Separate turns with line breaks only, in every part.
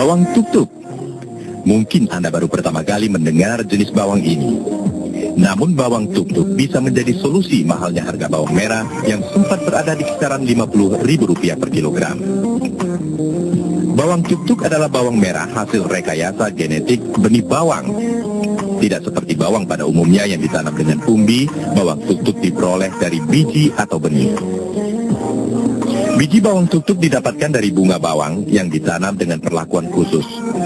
Bawang tuk-tuk. Mungkin Anda baru pertama kali mendengar jenis bawang ini. Namun bawang tuk-tuk bisa menjadi solusi mahalnya harga bawang merah yang sempat berada di kisaran Rp50.000 per kilogram. Bawang tuk-tuk adalah bawang merah hasil rekayasa genetik benih bawang. Tidak seperti bawang pada umumnya yang ditanam dengan umbi, bawang tuk-tuk diperoleh dari biji atau benih. Biji bawang tuk-tuk didapatkan dari bunga bawang yang ditanam dengan perlakuan khusus.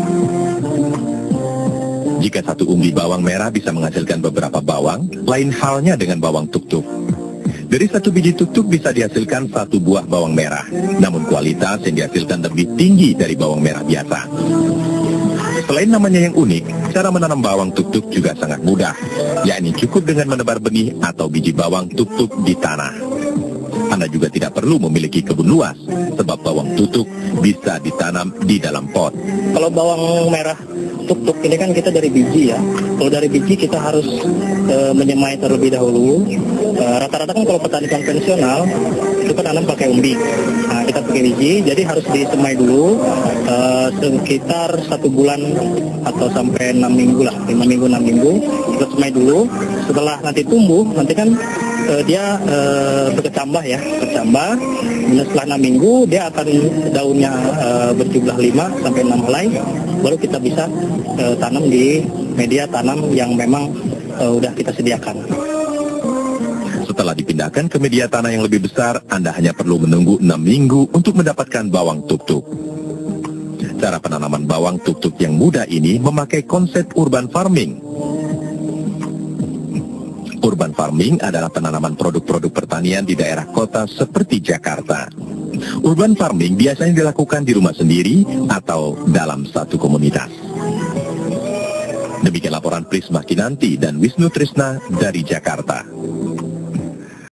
Jika satu umbi bawang merah bisa menghasilkan beberapa bawang, lain halnya dengan bawang tuk-tuk. Dari satu biji tuk-tuk bisa dihasilkan satu buah bawang merah, namun kualitas yang dihasilkan lebih tinggi dari bawang merah biasa. Selain namanya yang unik, cara menanam bawang tuk-tuk juga sangat mudah, yakni cukup dengan menebar benih atau biji bawang tuk-tuk di tanah. Anda juga tidak perlu memiliki kebun luas, sebab bawang tuk-tuk bisa ditanam di dalam pot.
Kalau bawang merah tuk-tuk ini kan kita dari biji ya. Kalau dari biji kita harus menyemai terlebih dahulu. Rata-rata kan kalau petani konvensional itu kan tanam pakai umbi. Nah, kita pakai biji, jadi harus disemai dulu sekitar 1 bulan atau sampai 6 minggu lah, 5 minggu 6 minggu kita semai dulu. Setelah nanti tumbuh, nanti kan dia berkecambah ya, bercambah. Setelah 6 minggu dia akan daunnya berjumlah 5 sampai 6 helai. Baru kita bisa tanam di media tanam yang memang udah kita sediakan.
Setelah dipindahkan ke media tanah yang lebih besar, Anda hanya perlu menunggu 6 minggu untuk mendapatkan bawang tuk-tuk. Cara penanaman bawang tuk-tuk yang mudah ini memakai konsep urban farming. Urban farming adalah penanaman produk-produk pertanian di daerah kota seperti Jakarta. Urban farming biasanya dilakukan di rumah sendiri atau dalam satu komunitas. Demikian laporan Prisma Kinanti dan Wisnu Trisna dari Jakarta.